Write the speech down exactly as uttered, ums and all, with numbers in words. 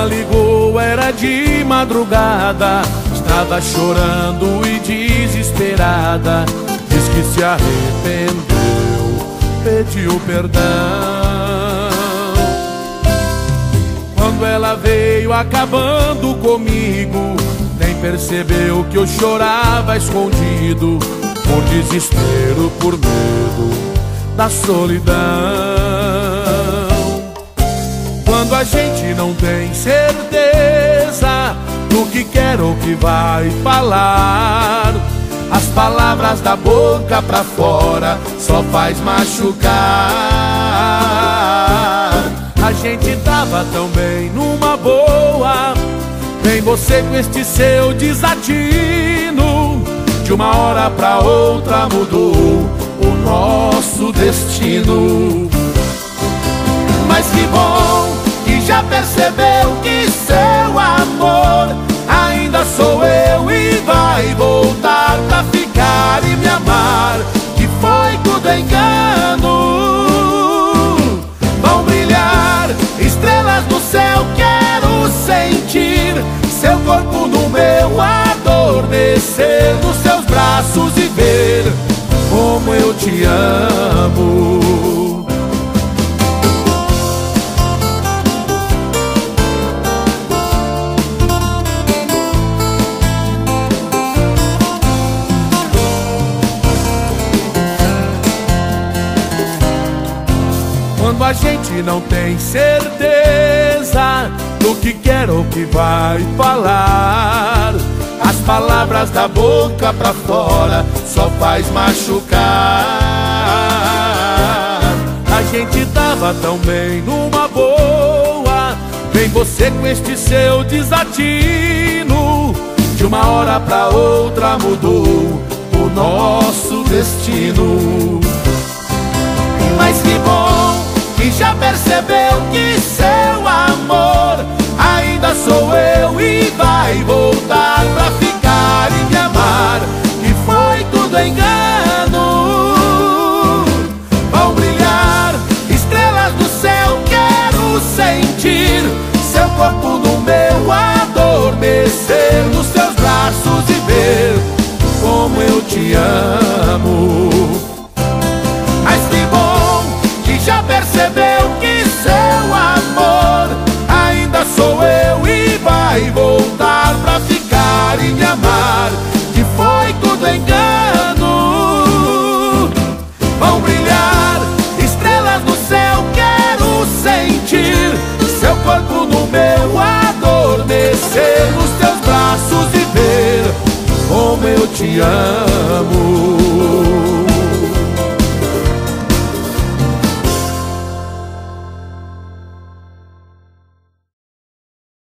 ela ligou era de madrugada, estava chorando e desesperada. Diz que se arrependeu, pediu perdão. Quando ela veio acabando comigo, nem percebeu que eu chorava escondido, por desespero, por medo da solidão. Quando a gente não tem certeza do que quer ou que vai falar, as palavras da boca pra fora só faz machucar. A gente tava tão bem numa boa, vem você com este seu desatino. De uma hora pra outra mudou o nosso destino. Mas que bom que já percebeu que seu amor ainda sou eu e vai voltar pra ficar e me amar, que foi tudo engano. Vão brilhar estrelas no céu, quero sentir seu corpo no meu, adormecer nos seus braços e ver como eu te amo. Quando a gente não tem certeza do que quer ou que vai falar, as palavras da boca pra fora só faz machucar. A gente tava tão bem numa boa, vem você com este seu desatino. De uma hora pra outra mudou o nosso destino. Mas que bom que já percebeu que seu amor ainda sou eu e vai voltar pra ficar e me amar, que foi tudo engano. Vão brilhar estrelas do céu, quero sentir seu corpo no meu, adormecer nos seus braços e ver como eu te amo. Mas que bom que já percebeu que seu amor ainda sou eu e vai voltar pra ficar e me amar, que foi tudo engano. Vão brilhar estrelas no céu, quero sentir seu corpo no meu, adormecer nos teus braços e ver como eu te amo.